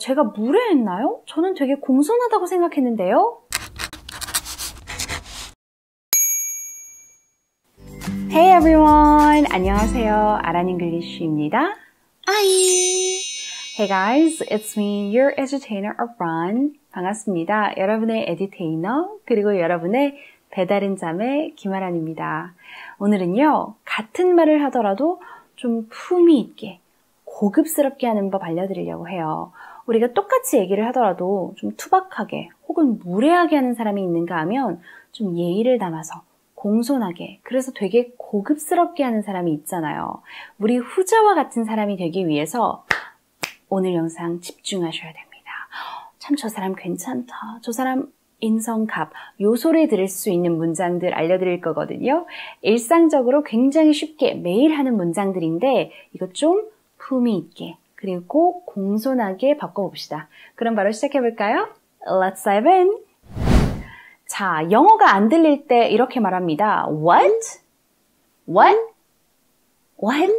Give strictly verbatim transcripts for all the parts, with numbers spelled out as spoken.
제가 무례했나요? 저는 되게 공손하다고 생각했는데요. Hey everyone! 안녕하세요. 아란 잉글리쉬입니다. Hi! Hey guys, it's me, your edutainer Aran. 반갑습니다. 여러분의 에듀테이너, 그리고 여러분의 배다른 자매 김아란입니다. 오늘은요, 같은 말을 하더라도 좀 품위 있게, 고급스럽게 하는 법 알려드리려고 해요. 우리가 똑같이 얘기를 하더라도 좀 투박하게 혹은 무례하게 하는 사람이 있는가 하면 좀 예의를 담아서 공손하게, 그래서 되게 고급스럽게 하는 사람이 있잖아요. 우리 후자와 같은 사람이 되기 위해서 오늘 영상 집중하셔야 됩니다. 참 저 사람 괜찮다. 저 사람 인성갑. 요 소리 들을 수 있는 문장들 알려드릴 거거든요. 일상적으로 굉장히 쉽게 매일 하는 문장들인데 이거 좀 품위 있게 그리고 공손하게 바꿔봅시다. 그럼 바로 시작해볼까요? Let's dive in. 자, 영어가 안 들릴 때 이렇게 말합니다. What? What? What?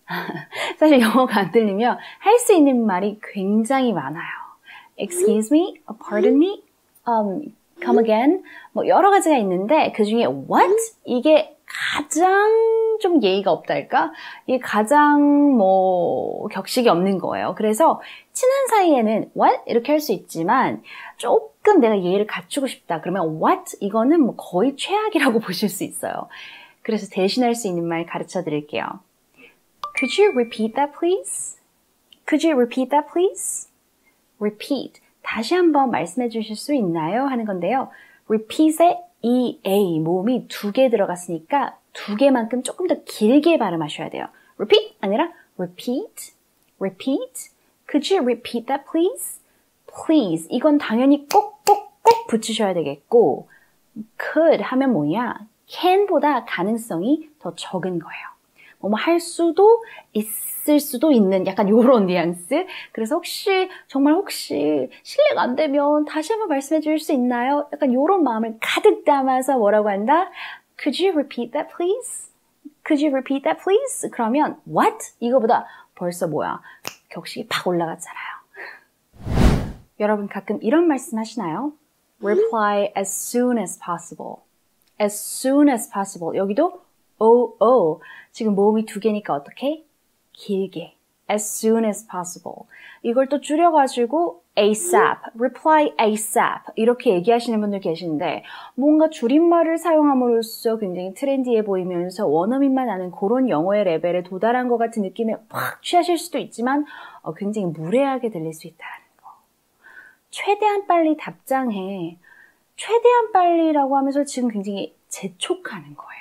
사실 영어가 안 들리면 할 수 있는 말이 굉장히 많아요. Excuse me? Pardon me? Um, come again? 뭐 여러 가지가 있는데 그 중에 what? 이게 가장 좀 예의가 없달까? 이게 가장 뭐 격식이 없는 거예요. 그래서 친한 사이에는 what? 이렇게 할 수 있지만 조금 내가 예의를 갖추고 싶다. 그러면 what? 이거는 뭐 거의 최악이라고 보실 수 있어요. 그래서 대신할 수 있는 말 가르쳐 드릴게요. Could you repeat that please? Could you repeat that please? Repeat. 다시 한번 말씀해 주실 수 있나요? 하는 건데요. Repeat에 ea, 모음이 두 개 들어갔으니까 두 개만큼 조금 더 길게 발음하셔야 돼요. Repeat 아니라 repeat, repeat. Could you repeat that please? Please. 이건 당연히 꼭꼭꼭 붙이셔야 되겠고 could 하면 뭐냐? can보다 가능성이 더 적은 거예요. 뭐 할 수도 있을 수도 있는 약간 요런 뉘앙스. 그래서 혹시 정말 혹시 실례가 안 되면 다시 한번 말씀해 주실 수 있나요? 약간 요런 마음을 가득 담아서 뭐라고 한다? Could you repeat that please? Could you repeat that please? 그러면 what? 이거보다 벌써 뭐야? 격식이 팍 올라갔잖아요. 여러분 가끔 이런 말씀 하시나요? Reply as soon as possible. As soon as possible. 여기도 oh, oh. 지금 모음이 두 개니까 어떻게? 길게. As soon as possible. 이걸 또 줄여가지고 ASAP, reply ASAP 이렇게 얘기하시는 분들 계시는데 뭔가 줄임말을 사용함으로써 굉장히 트렌디해 보이면서 원어민만 아는 그런 영어의 레벨에 도달한 것 같은 느낌에 확 취하실 수도 있지만 어, 굉장히 무례하게 들릴 수 있다는 거. 최대한 빨리 답장해. 최대한 빨리라고 하면서 지금 굉장히 재촉하는 거예요.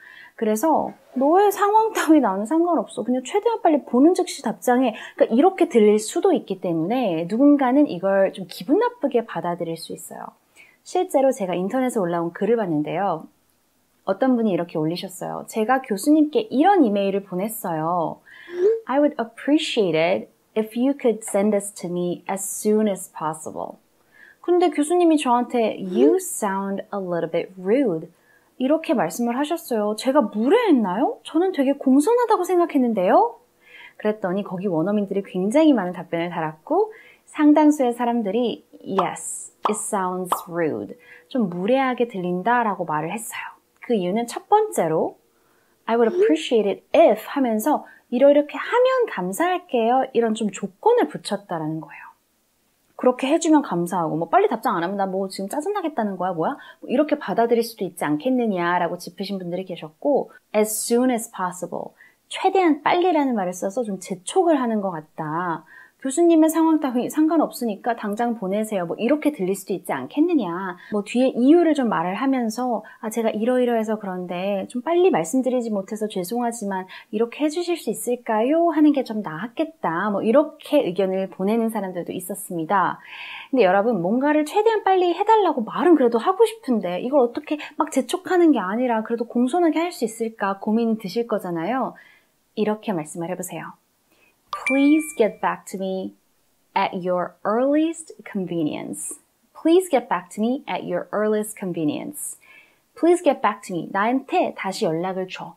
그래서 너의 상황 따위 나는 상관없어. 그냥 최대한 빨리 보는 즉시 답장해. 그러니까 이렇게 들릴 수도 있기 때문에 누군가는 이걸 좀 기분 나쁘게 받아들일 수 있어요. 실제로 제가 인터넷에 올라온 글을 봤는데요. 어떤 분이 이렇게 올리셨어요. 제가 교수님께 이런 이메일을 보냈어요. I would appreciate it if you could send this to me as soon as possible. 근데 교수님이 저한테 You sound a little bit rude. 이렇게 말씀을 하셨어요. 제가 무례했나요? 저는 되게 공손하다고 생각했는데요. 그랬더니 거기 원어민들이 굉장히 많은 답변을 달았고 상당수의 사람들이 Yes, it sounds rude. 좀 무례하게 들린다라고 말을 했어요. 그 이유는 첫 번째로 I would appreciate it if 하면서 이렇게 하면 감사할게요. 이런 좀 조건을 붙였다라는 거예요. 그렇게 해주면 감사하고 뭐 빨리 답장 안 하면 나 뭐 지금 짜증나겠다는 거야 뭐야? 뭐 이렇게 받아들일 수도 있지 않겠느냐라고 짚으신 분들이 계셨고 as soon as possible 최대한 빨리라는 말을 써서 좀 재촉을 하는 것 같다. 교수님의 상황 따위 상관없으니까 당장 보내세요. 뭐 이렇게 들릴 수도 있지 않겠느냐. 뭐 뒤에 이유를 좀 말을 하면서 아 제가 이러이러해서 그런데 좀 빨리 말씀드리지 못해서 죄송하지만 이렇게 해주실 수 있을까요? 하는 게 좀 나았겠다. 뭐 이렇게 의견을 보내는 사람들도 있었습니다. 근데 여러분 뭔가를 최대한 빨리 해달라고 말은 그래도 하고 싶은데 이걸 어떻게 막 재촉하는 게 아니라 그래도 공손하게 할 수 있을까 고민이 드실 거잖아요. 이렇게 말씀을 해보세요. Please get back to me at your earliest convenience. Please get back to me at your earliest convenience. Please get back to me. 나한테 다시 연락을 줘.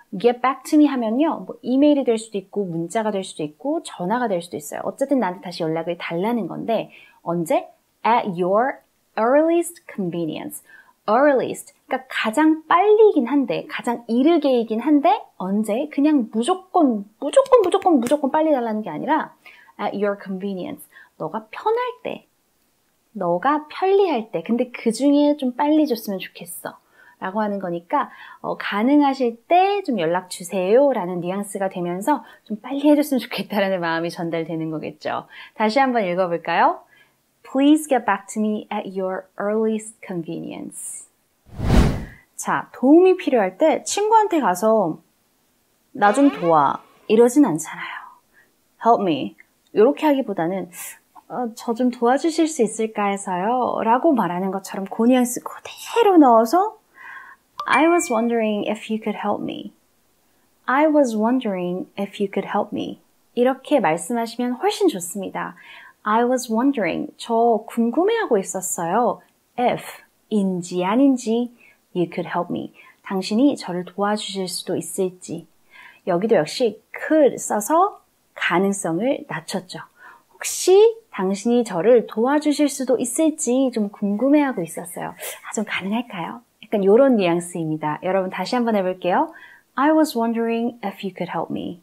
get back to me 하면요. 뭐 이메일이 될 수도 있고 문자가 될 수도 있고 전화가 될 수도 있어요. 어쨌든 나한테 다시 연락을 달라는 건데 언제? At your earliest convenience. earliest. 그러니까 가장 빨리긴 한데 가장 이르게이긴 한데 언제? 그냥 무조건 무조건 무조건 무조건 빨리 달라는 게 아니라 at your convenience. 너가 편할 때. 너가 편리할 때. 근데 그 중에 좀 빨리 줬으면 좋겠어. 라고 하는 거니까 어, 가능하실 때 좀 연락 주세요 라는 뉘앙스가 되면서 좀 빨리 해줬으면 좋겠다라는 마음이 전달되는 거겠죠. 다시 한번 읽어볼까요? Please get back to me at your earliest convenience. 자, 도움이 필요할 때 친구한테 가서 나 좀 도와 이러진 않잖아요. Help me. 이렇게 하기보다는 어, 저 좀 도와주실 수 있을까 해서요 라고 말하는 것처럼 그 뉘앙스 그대로 넣어서 I was wondering if you could help me. I was wondering if you could help me. 이렇게 말씀하시면 훨씬 좋습니다. I was wondering. 저 궁금해하고 있었어요. if, 인지 아닌지 you could help me. 당신이 저를 도와주실 수도 있을지. 여기도 역시 could 써서 가능성을 낮췄죠. 혹시 당신이 저를 도와주실 수도 있을지 좀 궁금해하고 있었어요. 아, 좀 가능할까요? 약간 이런 뉘앙스입니다. 여러분 다시 한번 해볼게요. I was wondering if you could help me.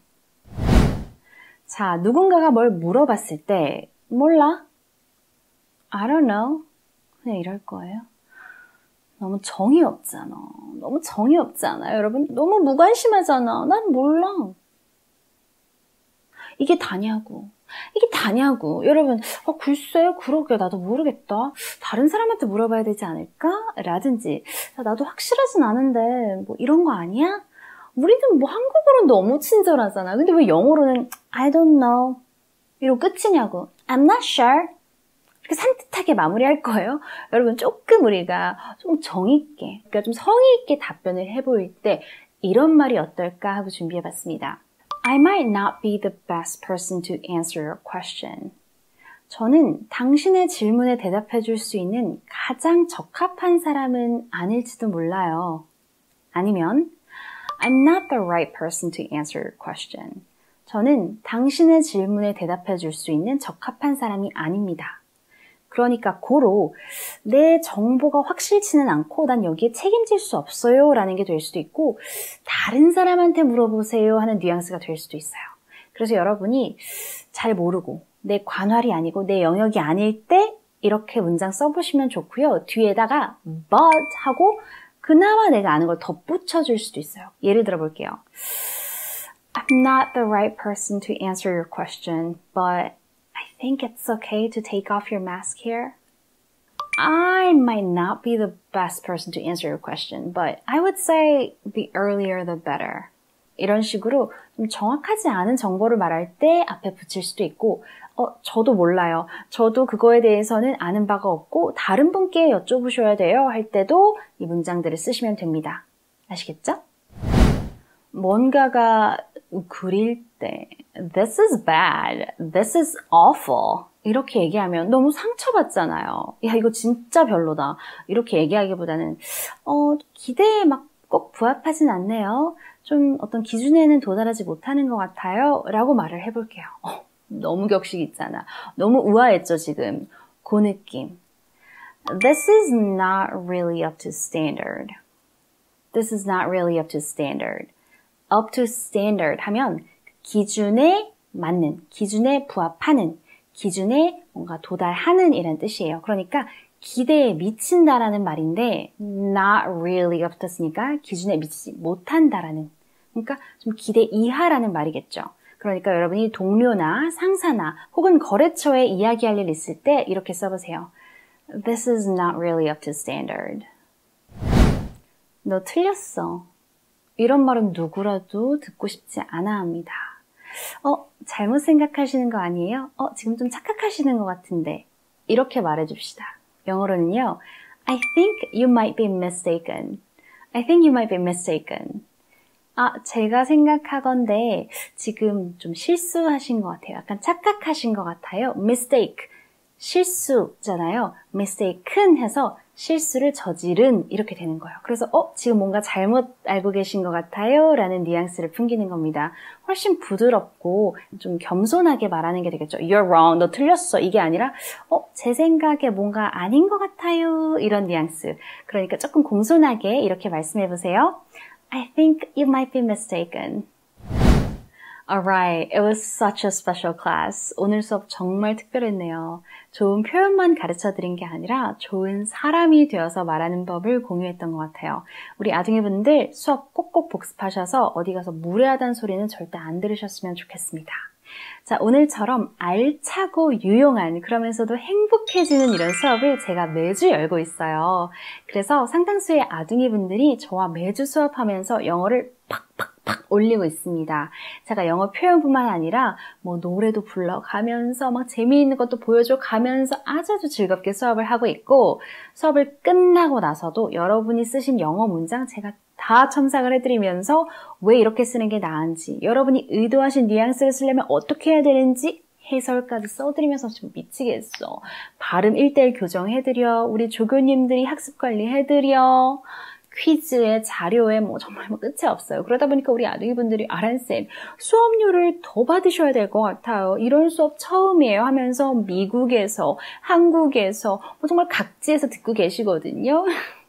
자, 누군가가 뭘 물어봤을 때 몰라? I don't know. 그냥 이럴 거예요. 너무 정이 없잖아. 너무 정이 없지 않아요, 여러분? 너무 무관심하잖아. 난 몰라. 이게 다냐고. 이게 다냐고. 여러분, 어, 글쎄, 그러게, 나도 모르겠다. 다른 사람한테 물어봐야 되지 않을까? 라든지, 나도 확실하진 않은데, 뭐 이런 거 아니야? 우리는 뭐 한국어로는 너무 친절하잖아. 근데 왜 영어로는 I don't know. 이러고 끝이냐고. I'm not sure. 이렇게 산뜻하게 마무리할 거예요. 여러분, 조금 우리가 좀 정있게, 그러니까 좀 성의있게 답변을 해보일 때 이런 말이 어떨까 하고 준비해봤습니다. I might not be the best person to answer your question. 저는 당신의 질문에 대답해 줄 수 있는 가장 적합한 사람은 아닐지도 몰라요. 아니면 I'm not the right person to answer your question. 저는 당신의 질문에 대답해 줄 수 있는 적합한 사람이 아닙니다. 그러니까 고로 내 정보가 확실치는 않고 난 여기에 책임질 수 없어요 라는 게 될 수도 있고 다른 사람한테 물어보세요 하는 뉘앙스가 될 수도 있어요. 그래서 여러분이 잘 모르고 내 관할이 아니고 내 영역이 아닐 때 이렇게 문장 써보시면 좋고요. 뒤에다가 but 하고 그나마 내가 아는 걸 덧붙여 줄 수도 있어요. 예를 들어 볼게요. I'm not the right person to answer your question, but I think it's okay to take off your mask here. I might not be the best person to answer your question, but I would say the earlier the better. 이런 식으로 좀 정확하지 않은 정보를 말할 때 앞에 붙일 수도 있고 어, 저도 몰라요. 저도 그거에 대해서는 아는 바가 없고 다른 분께 여쭤보셔야 돼요 할 때도 이 문장들을 쓰시면 됩니다. 아시겠죠? 뭔가가 그릴 때 This is bad. This is awful. 이렇게 얘기하면 너무 상처받잖아요. 야, 이거 진짜 별로다. 이렇게 얘기하기보다는 어, 기대에 막 꼭 부합하진 않네요. 좀 어떤 기준에는 도달하지 못하는 것 같아요. 라고 말을 해볼게요. 어, 너무 격식 있잖아. 너무 우아했죠, 지금. 그 느낌. This is not really up to standard. This is not really up to standard. Up to standard 하면 기준에 맞는, 기준에 부합하는, 기준에 뭔가 도달하는 이란 뜻이에요. 그러니까 기대에 미친다라는 말인데 not really up to니까 기준에 미치지 못한다라는, 그러니까 좀 기대 이하라는 말이겠죠. 그러니까 여러분이 동료나 상사나 혹은 거래처에 이야기할 일 있을 때 이렇게 써보세요. This is not really up to standard. 너 틀렸어. 이런 말은 누구라도 듣고 싶지 않아 합니다. 어, 잘못 생각하시는 거 아니에요? 어, 지금 좀 착각하시는 것 같은데. 이렇게 말해줍시다. 영어로는요. I think you might be mistaken. I think you might be mistaken. 아, 제가 생각하건데 지금 좀 실수하신 것 같아요. 약간 착각하신 것 같아요. mistake, 실수잖아요. mistaken 해서 실수를 저지른 이렇게 되는 거예요. 그래서 어? 지금 뭔가 잘못 알고 계신 것 같아요 라는 뉘앙스를 풍기는 겁니다. 훨씬 부드럽고 좀 겸손하게 말하는 게 되겠죠. You're wrong. 너 틀렸어. 이게 아니라 어? 제 생각에 뭔가 아닌 것 같아요. 이런 뉘앙스. 그러니까 조금 공손하게 이렇게 말씀해 보세요. I think you might be mistaken. Alright, it was such a special class. 오늘 수업 정말 특별했네요. 좋은 표현만 가르쳐드린 게 아니라 좋은 사람이 되어서 말하는 법을 공유했던 것 같아요. 우리 아둥이분들 수업 꼭꼭 복습하셔서 어디 가서 무례하다는 소리는 절대 안 들으셨으면 좋겠습니다. 자, 오늘처럼 알차고 유용한 그러면서도 행복해지는 이런 수업을 제가 매주 열고 있어요. 그래서 상당수의 아둥이분들이 저와 매주 수업하면서 영어를 팍팍팍 올리고 있습니다. 제가 영어 표현뿐만 아니라 뭐 노래도 불러가면서 막 재미있는 것도 보여줘 가면서 아주 아주 즐겁게 수업을 하고 있고 수업을 끝나고 나서도 여러분이 쓰신 영어 문장 제가 다 첨삭을 해드리면서 왜 이렇게 쓰는 게 나은지 여러분이 의도하신 뉘앙스를 쓰려면 어떻게 해야 되는지 해설까지 써드리면서 좀 미치겠어. 발음 일 대일 교정해드려. 우리 조교님들이 학습관리 해드려. 퀴즈에 자료에 뭐 정말 뭐 끝이 없어요. 그러다 보니까 우리 아둥이분들이 아란쌤 수업료를 더 받으셔야 될 것 같아요. 이런 수업 처음이에요 하면서 미국에서 한국에서 뭐 정말 각지에서 듣고 계시거든요.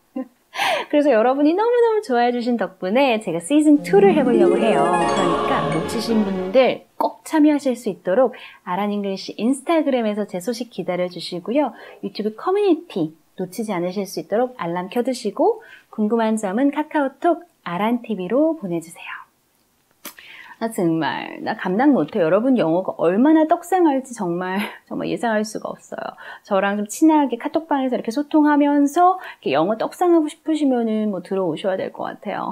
그래서 여러분이 너무너무 좋아해 주신 덕분에 제가 시즌 투를 해보려고 해요. 그러니까 놓치신 분들 꼭 참여하실 수 있도록 아란잉글리시 인스타그램에서 제 소식 기다려주시고요. 유튜브 커뮤니티 놓치지 않으실 수 있도록 알람 켜두시고 궁금한 점은 카카오톡 아란티비로 보내주세요. 나 정말 나 감당 못해. 여러분 영어가 얼마나 떡상할지 정말 정말 예상할 수가 없어요. 저랑 좀 친하게 카톡방에서 이렇게 소통하면서 이렇게 영어 떡상하고 싶으시면은 뭐 들어오셔야 될 것 같아요.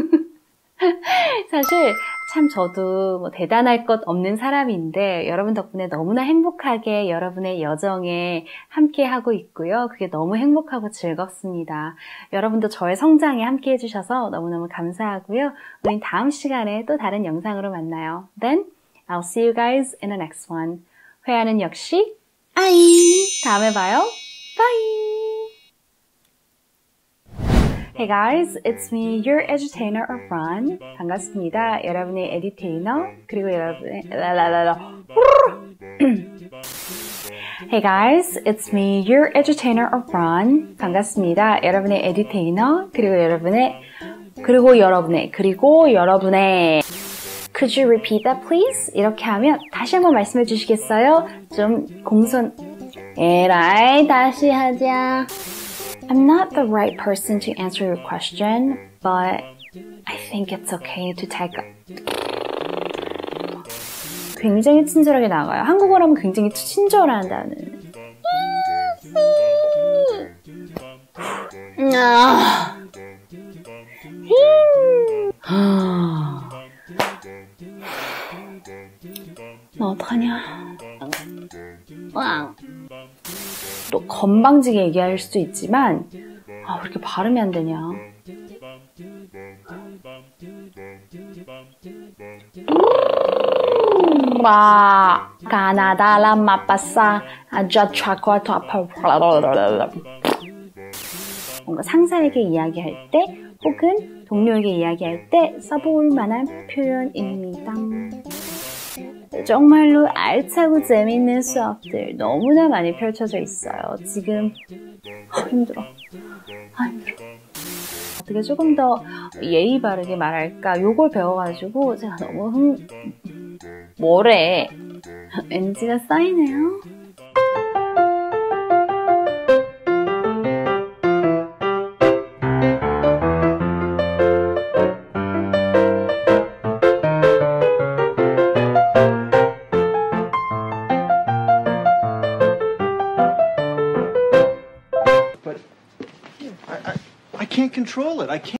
사실 참 저도 뭐 대단할 것 없는 사람인데 여러분 덕분에 너무나 행복하게 여러분의 여정에 함께 하고 있고요. 그게 너무 행복하고 즐겁습니다. 여러분도 저의 성장에 함께 해주셔서 너무너무 감사하고요. 우린 다음 시간에 또 다른 영상으로 만나요. Then I'll see you guys in the next one. 회화는 역시 아이. 다음에 봐요. Bye. Hey guys, it's me, your edutainer Ron. 반갑습니다. 여러분의 에듀테이너 그리고 여러분의 라라라라. Hey guys, it's me, your edutainer Ron. 반갑습니다. 여러분의 에듀테이너 그리고 여러분의 그리고 여러분의 그리고 여러분의 Could you repeat that please? 이렇게 하면 다시 한번 말씀해 주시겠어요? 좀 공손. 에라이 다시 하자. I'm not the right person to answer your question, but I think it's okay to take a... 굉장히 친절하게 나가요. 한국어라면 굉장히 친절한다는. 나 어떡하냐. 또 건방지게 얘기할 수도 있지만 아, 왜 이렇게 발음이 안 되냐. 와, 가나다라 마빠사 아자 차코토 아파. 뭔가 상사에게 이야기할 때 혹은 동료에게 이야기할 때 써볼 만한 표현입니다. 정말로 알차고 재밌는 수업들 너무나 많이 펼쳐져 있어요. 지금 아, 힘들어. 아, 힘들어. 어떻게 조금 더 예의 바르게 말할까? 요걸 배워가지고 제가 너무 흥... 뭐래? 엔지가 쌓이네요. I can't control it. I can't.